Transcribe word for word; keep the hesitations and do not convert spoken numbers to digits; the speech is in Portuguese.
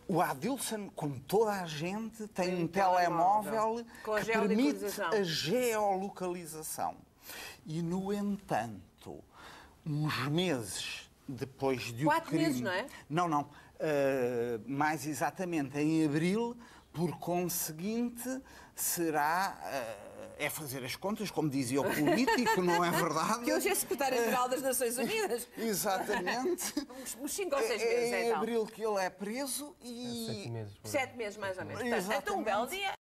O Adilson, como toda a gente, tem, tem um telemóvel, telemóvel com a que permite geolocalização. a geolocalização. E, no entanto, uns meses depois de Quatro o crime... meses, não é? Não, não. Uh, mais exatamente em abril, por conseguinte, será... Uh, é fazer as contas, como dizia o político, não é verdade? Que hoje é secretário-geral das Nações Unidas. Exatamente. Uns, uns cinco ou seis É meses, é em então. abril que ele é preso e... Sete meses. por aí. Sete meses, mais ou menos. Exatamente. Então, um belo dia.